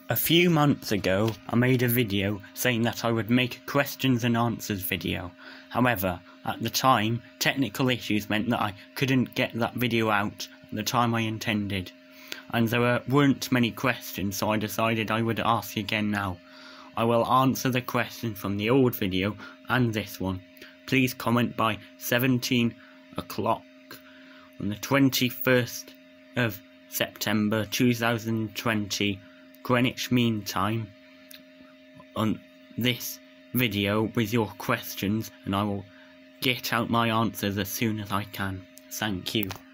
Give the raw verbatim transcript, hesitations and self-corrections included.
A few months ago, I made a video saying that I would make a questions and answers video. However, at the time, technical issues meant that I couldn't get that video out at the time I intended. And there were, weren't many questions, so I decided I would ask again now. I will answer the question from the old video and this one. Please comment by seventeen o'clock on the twenty-first of September two thousand twenty. Greenwich Mean Time on this video with your questions, and I will get out my answers as soon as I can. Thank you.